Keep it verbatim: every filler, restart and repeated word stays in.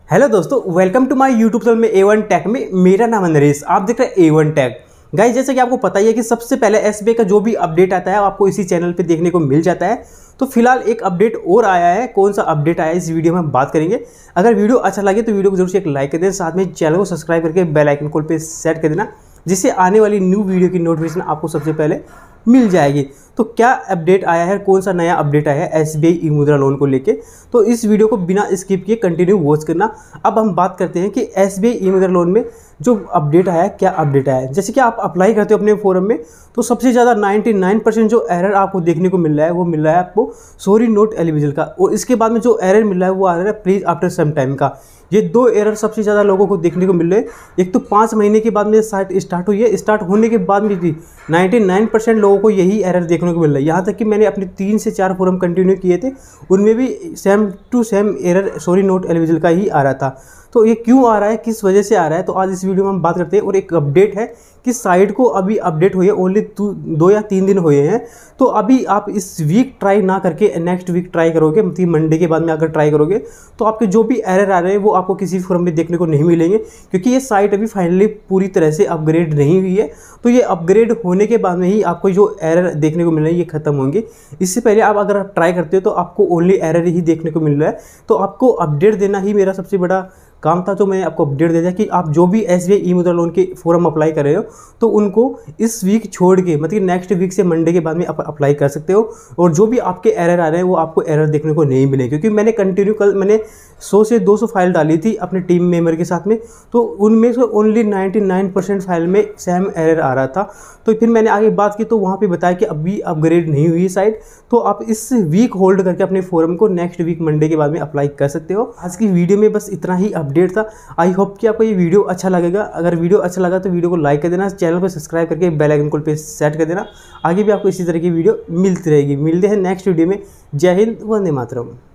Hello दोस्तों, welcome to my YouTube channel में A one take में। मेरा नाम है नरेश, आप देख रहे हैं ए वन टेक। गाइस, जैसे कि आपको पता ही है कि सबसे पहले एस बी आई का जो भी अपडेट आता है आपको इसी चैनल पे देखने को मिल जाता है। तो फिलहाल एक अपडेट और आया है। कौन सा अपडेट आया है इस वीडियो में हम बात करेंगे। अगर वीडियो अच्छा लगे तो वीडियो को जरूर से एक लाइक कर दें, साथ में चैनल को सब्सक्राइब करके बेल आइकन कॉल पे सेट कर देना, जिससे आने वाली न्यू वीडियो की नोटिफिकेशन आपको सबसे पहले मिल जाएगी। तो क्या अपडेट आया है, कौन सा नया अपडेट आया है एस बी आई ई मुद्रा लोन को लेके, तो इस वीडियो को बिना स्किप किए कंटिन्यू वॉच करना। अब हम बात करते हैं कि एस बी आई ई मुद्रा लोन में जो अपडेट आया है, क्या अपडेट आया है। जैसे कि आप अप्लाई करते हो अपने फोरम में, तो सबसे ज़्यादा निन्यानवे परसेंट जो एरर आपको देखने को मिल रहा है वो मिल रहा है आपको सॉरी नॉट एलिजिबल का, और इसके बाद में जो एरर मिल रहा है वो आ रहा है प्लीज़ आफ्टर सम टाइम का। ये दो एरर सबसे ज़्यादा लोगों को देखने को मिल रहे हैं। एक तो पाँच महीने के बाद में साइट स्टार्ट हुई है, स्टार्ट होने के बाद में भी निन्यानवे परसेंट लोगों को यही एरर देखने को मिल रहा है। यहाँ तक कि मैंने अपने तीन से चार फोरम कंटिन्यू किए थे, उनमें भी same to same error sorry not eligible का ही आ रहा था। तो ये क्यों आ रहा है, किस वजह से आ रहा है, तो आज इस वीडियो में हम बात करते हैं। और एक अपडेट है कि साइट को अभी अपडेट हुई है, ओनली दो या तीन दिन हुए हैं। तो अभी आप इस वीक ट्राई ना करके नेक्स्ट वीक ट्राई करोगे, मतलब मंडे के बाद में अगर ट्राई करोगे तो आपके जो भी एरर आ रहे हैं वो आपको किसी फोरम में देखने को नहीं मिलेंगे, क्योंकि ये साइट अभी फाइनली पूरी तरह से अपग्रेड नहीं हुई है। तो ये अपग्रेड होने के बाद में ही आपको जो एरर देखने को मिल रहे हैं ये खत्म होंगे। इससे पहले आप अगर आप ट्राई करते हो तो आपको ओनली एरर ही देखने को मिल रहा है। तो आपको अपडेट देना ही मेरा सबसे बड़ा काम था, तो मैंने आपको अपडेट दे दिया कि आप जो भी एस बी आई ई मुद्रा लोन के फॉर्म अप्लाई कर रहे हो तो उनको इस वीक छोड़ के, मतलब नेक्स्ट वीक से मंडे के बाद में आप अप्लाई कर सकते हो। और जो भी आपके एरर आ रहे हैं वो आपको एरर देखने को नहीं मिले, क्योंकि मैंने कंटिन्यू कल मैंने सौ से दो सौ फाइल डाली थी अपने टीम मेंबर के साथ में, तो उनमें से ओनली निन्यानवे परसेंट फाइल में सेम एरर आ रहा था। तो फिर मैंने आगे बात की तो वहाँ पे बताया कि अभी अपग्रेड नहीं हुई साइट, तो आप इस वीक होल्ड करके अपने फॉर्म को नेक्स्ट वीक मंडे के बाद में अप्लाई कर सकते हो। आज की वीडियो में बस इतना ही अपडेट था। आई होप कि आपको ये वीडियो अच्छा लगेगा। अगर वीडियो अच्छा लगा तो वीडियो को लाइक कर देना, चैनल को सब्सक्राइब करके बेल आइकन कॉल पे सेट कर देना। आगे भी आपको इसी तरह की वीडियो मिलती रहेगी। मिलते हैं नेक्स्ट वीडियो में। जय हिंद, वंदे मातरम।